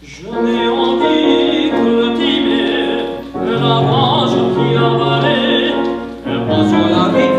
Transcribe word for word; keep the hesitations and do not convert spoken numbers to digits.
Je n'ai envie que d'aimer, que la rage qui avalait, que pas sur la vie.